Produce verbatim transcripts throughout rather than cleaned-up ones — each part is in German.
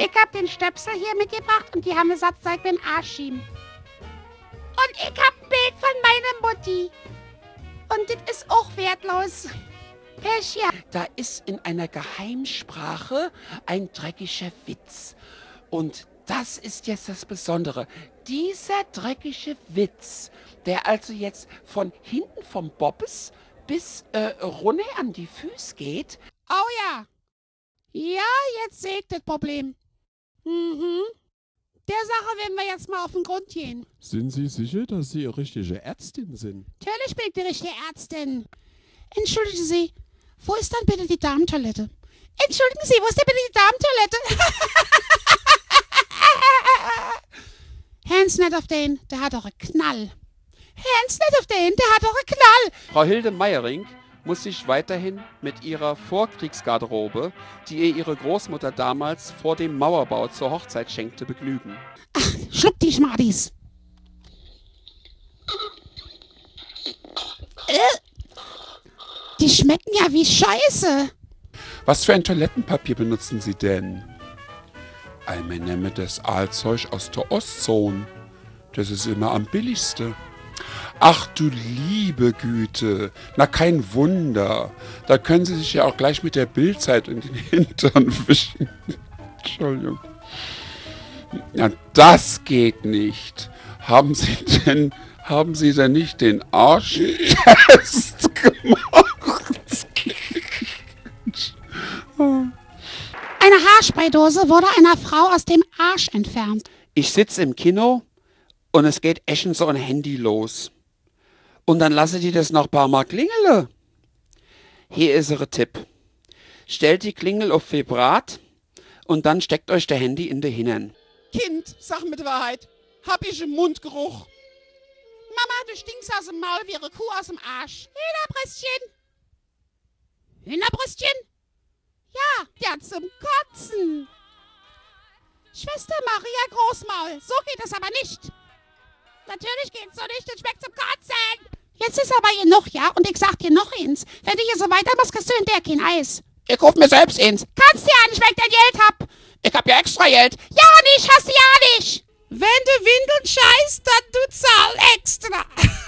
Ich hab den Stöpsel hier mitgebracht und die haben gesagt, soll ich mir den Arsch schieben. Und ich hab ein Bild von meiner Mutti. Und das ist auch wertlos. Pech, ja. Da ist in einer Geheimsprache ein dreckiger Witz. Und das ist jetzt das Besondere. Dieser dreckige Witz, der also jetzt von hinten vom Bobbes bis äh, runter an die Füße geht. Oh ja. Ja, jetzt sehe ich das Problem. Mhm. Der Sache werden wir jetzt mal auf den Grund gehen. Sind Sie sicher, dass Sie eine richtige Ärztin sind? Natürlich bin ich die richtige Ärztin. Entschuldigen Sie, wo ist dann bitte die Damentoilette? Entschuldigen Sie, wo ist denn bitte die Damentoilette? Hans nicht auf den, der hat doch einen Knall. Hans nicht auf den, der hat doch einen Knall. Frau Hilde Meyerink muss sich weiterhin mit ihrer Vorkriegsgarderobe, die ihr ihre Großmutter damals vor dem Mauerbau zur Hochzeit schenkte, begnügen. Ach, schluck die Schmadis. Äh, die schmecken ja wie Scheiße. Was für ein Toilettenpapier benutzen Sie denn? Einmal nehme das Aalzeug aus der Ostzone. Das ist immer am billigsten. Ach du liebe Güte, na kein Wunder. Da können Sie sich ja auch gleich mit der Bildzeit in den Hintern wischen. Entschuldigung. Ja, das geht nicht. Haben Sie denn, haben Sie denn nicht den Arschtest gemacht? Eine Haarspraydose wurde einer Frau aus dem Arsch entfernt. Ich sitze im Kino und es geht echt so ein Handy los. Und dann lasse die das noch ein paar Mal klingeln. Hier ist Ihr Tipp. Stellt die Klingel auf Vibrat und dann steckt euch der Handy in den Hintern. Kind, sag mit Wahrheit, hab ich im Mundgeruch? Mama, du stinkst aus dem Maul wie eine Kuh aus dem Arsch. Hühnerbrüstchen. Hühnerbrüstchen? Ja, ja, zum Kotzen. Schwester Maria Großmaul, so geht es aber nicht. Natürlich geht's so nicht, das schmeckt zum Kotzen. Jetzt ist aber genug, ja? Und ich sag dir noch eins. Wenn du hier so weitermachst, kriegst du hinterher kein Eis. Ich kauf mir selbst eins. Kannst ja nicht, wenn ich dein Geld hab. Ich hab ja extra Geld. Ja nicht, hast du ja nicht. Wenn du Windeln scheißt, dann du zahl extra.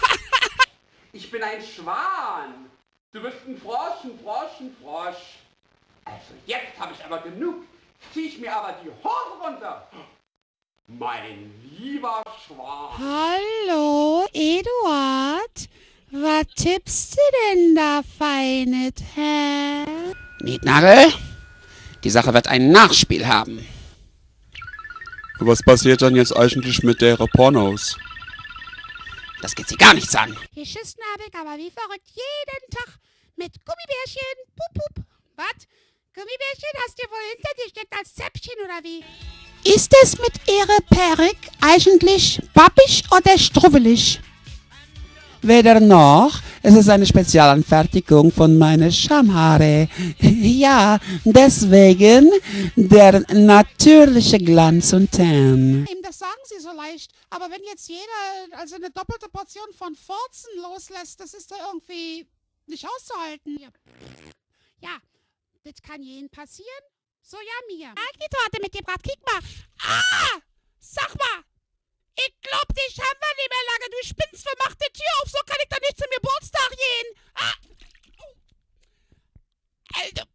Ich bin ein Schwan. Du bist ein Frosch, ein Frosch, ein Frosch. Also jetzt habe ich aber genug. Zieh ich mir aber die Hose runter. Mein lieber Schwan. Hallo, Eduard. Was tippst du denn da feinet, hä? Nietnagel, die Sache wird ein Nachspiel haben. Was passiert dann jetzt eigentlich mit der Pornos? Das geht sie gar nichts an. Geschissen habe ich aber wie verrückt jeden Tag mit Gummibärchen. Pup, pup. Was? Gummibärchen hast du wohl hinter dir steckt als Zäpfchen oder wie? Ist es mit ihrer Peruk eigentlich babbig oder strubbelig? Weder noch. Es ist eine Spezialanfertigung von meinen Schamhaare. Ja, deswegen der natürliche Glanz und Tan. Eben, das sagen sie so leicht. Aber wenn jetzt jeder also eine doppelte Portion von Furzen loslässt, das ist da irgendwie nicht auszuhalten. Ja, ja, das kann jedem passieren. So, ja, mir. Alkitorte mitgebracht, kick mal. Ah! Sag mal! Ich glaub, dich haben wir nicht mehr lange. Du spinnst, wer macht die Tür auf? So kann ich doch nicht zum Geburtstag gehen. Ah! Alter.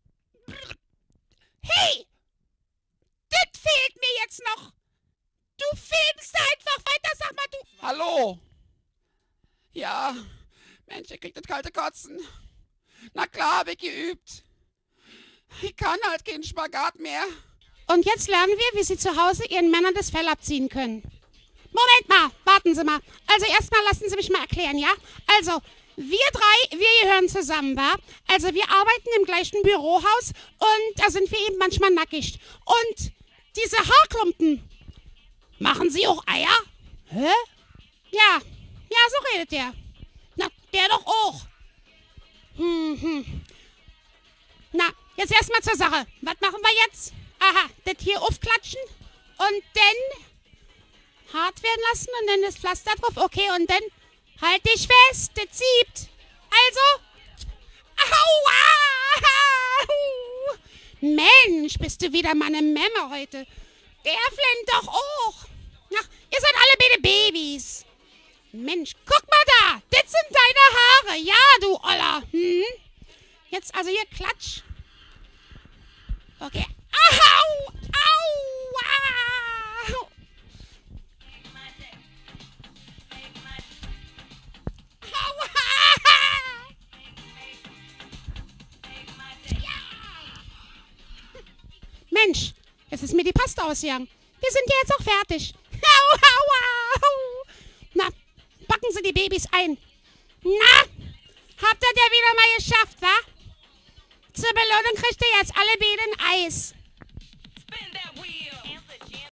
Hey! Das fehlt mir jetzt noch. Du filmst einfach weiter, sag mal, du. Hallo? Ja, Mensch, ihr kriegt das kalte Kotzen. Na klar, hab ich geübt. Ich kann halt keinen Spagat mehr. Und jetzt lernen wir, wie Sie zu Hause Ihren Männern das Fell abziehen können. Moment mal, warten Sie mal. Also erstmal lassen Sie mich mal erklären, ja? Also, wir drei, wir gehören zusammen, wa? Also wir arbeiten im gleichen Bürohaus und da sind wir eben manchmal nackig. Und diese Haarklumpen, machen Sie auch Eier? Hä? Ja, ja, so redet der. Na, der doch auch. Hm, hm. Na, jetzt erstmal zur Sache. Was machen wir jetzt? Aha, das hier aufklatschen und dann hart werden lassen und dann das Pflaster drauf. Okay, und dann halt dich fest, das zieht. Also, aua! Mensch, bist du wieder mal eine Memme heute. Der flennt doch auch. Ach, ihr seid alle beide Babys. Mensch, guck mal da. Das sind deine Haare. Ja, du Oller. Hm? Jetzt also hier Klatsch. Okay. Au! Au! Au! Mensch, jetzt ist mir die Paste ausgegangen. Wir sind ja jetzt auch fertig. Au, au, au. Na, packen Sie die Babys ein. Na, habt ihr ja wieder mal geschafft, wa? Zur Belohnung kriegt ihr jetzt alle beide ein Eis.